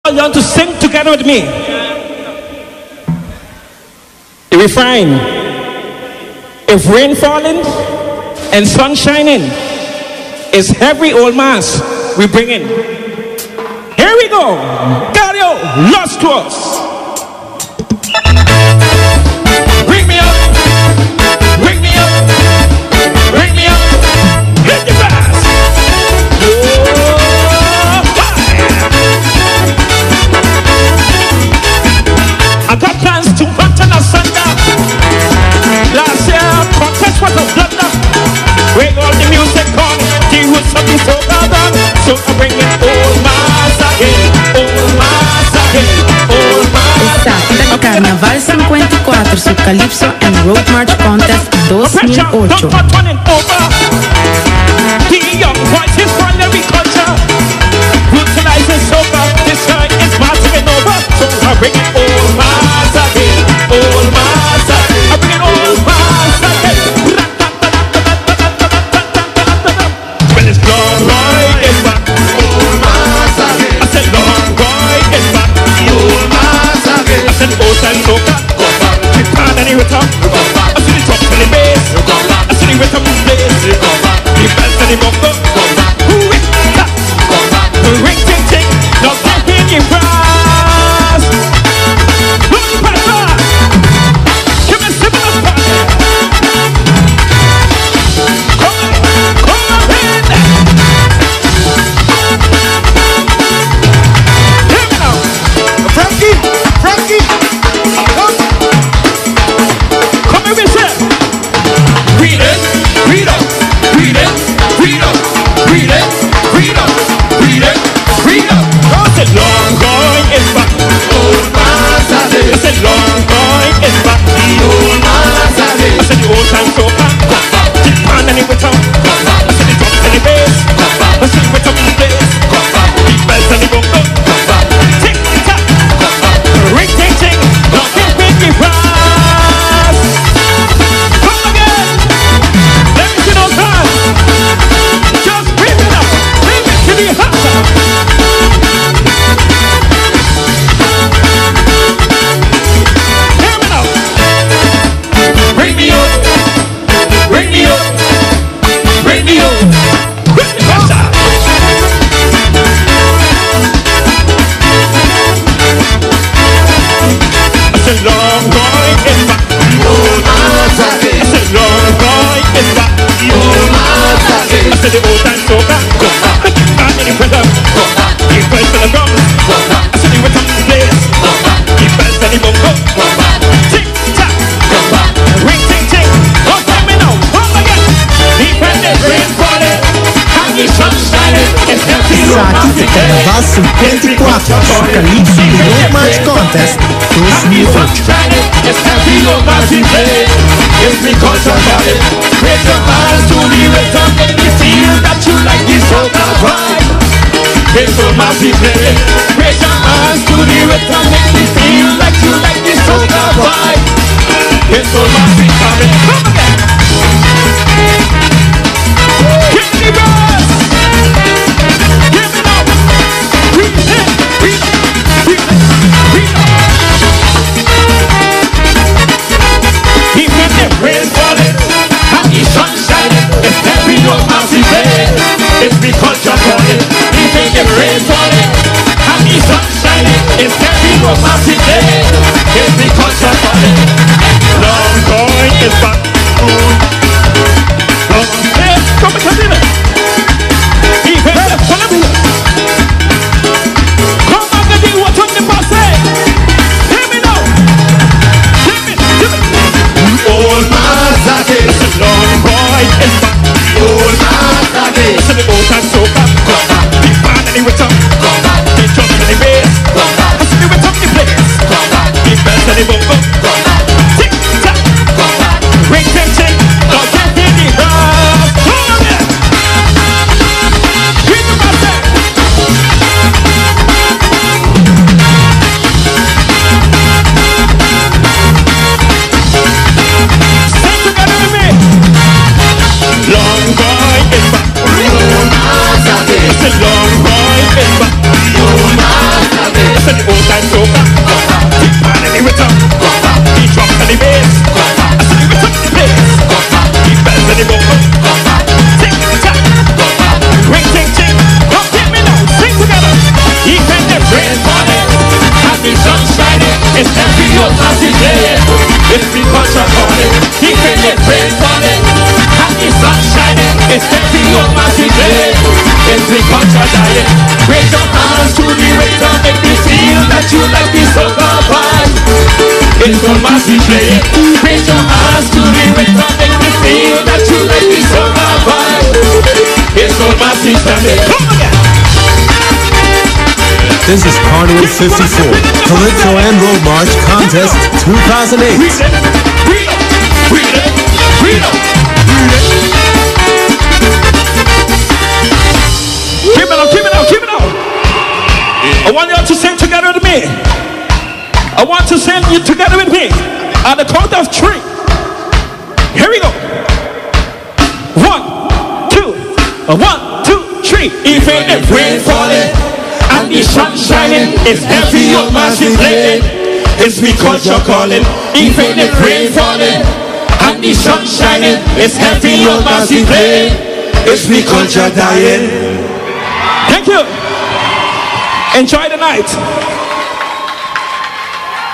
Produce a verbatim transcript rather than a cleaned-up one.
You want to sing together with me? The refrain. If rain falling and sun shining, it's every old mass we bring in. Here we go. Dario, lost to us. Bring me up. Bring me up. Bring me up. Hit the bass. I got plans to hunt and asunder. Last year, contest was a blunder. Bring all the music on, the roots of the soca done. So I bring it old mass again, old mass again, old mass again. Está Carnaval cincuenta y cuatro, su Calypso and Road March Contest dos mil ocho. The young voices for every culture. Brutalizing soca, this year is massive and over. So I bring it old mass again, old mass again. I bring it old mass again. Well, it's long Roy is back, old mass again. I said long Roy is back, old mass again. I said old time soca, go back. The pan and the rhythm, go back. I see the drums and the bass, go back. I see the rhythm and the bass, go back. The bells and the bongo, go back. Who is that? Go back. The ring ting ting, now give me the brass. Look at that. Give me some of that. Come on, come on in. Hear me now. Frankie, Frankie, come. Come here, Mister. Read it, read up, read it, read up, read it, read up, read it, read up. I said long going is back, old mass again. I said long going is back, the old mass again. I said the old time soca, the pan and the rhythm. I said the drums and the bass, I said the rhythm and the bass, the bells and the bongo. Tick tock, ring ting ting, now give me the brass. Come again, let me see those hands. Just bring it up, bring it to the heart. Hear me now. Bring me up, bring me up, bring me up. Bring the pressure. I said long going is back, the old mass again. I said long going is back, the old mass again. I said the old time soca, go back. The pan and the rhythm, go back. The bells and the drums, go back. I said the rhythm and the bass, go back. The bells and the bongo, go back. Tick tock, go back. Ring ting ting, don't tell me now, come again. Independent rain falling, and the sun shining. It's empty Saque de Carnaval cinquenta e quatro, su Calypso e Road March Contest dois mil e oito. It's happy no massive day. It's because of it. Raise your hands to the rhythm. Make me feel that you like this soca vibe. It's so massive day. Raise your hands to the rhythm. Make me feel like you like this soca vibe. It's so massive day. Come again. Give me the bass. Give me now. Breathe in. Breathe out. Breathe in. Breathe out. Even if rain falling and the sun shining, it's every no massive day. It's because you're calling. Even if rain falling and the sun it's heavy your massive day. It's because you're calling, even if rain falling, and the sun shining, it's heavy your massive day. It's because you're dying. Raise your hands to the waiter, make me feel that you like this soca vibe. It's your massive day. Raise your hands to the waiter, make me feel that you like this soca vibe. It's your massive day. Come again. This is Carnival fifty-four, Calypso and Road March Contest two thousand eight. Read it, read it, read it, read it, read it. Keep it up, keep it up, keep it up. I want you all to sing together with me. I want to sing you together with me. On the count of three. Here we go. One, two, one, two, three. Even if rain falling and the sun shining, it's heavy your massive blade. It's because you're calling. Even if rain falling and the sun shining, it's heavy your massive blade. It's because you're dying. Thank you. Enjoy the night.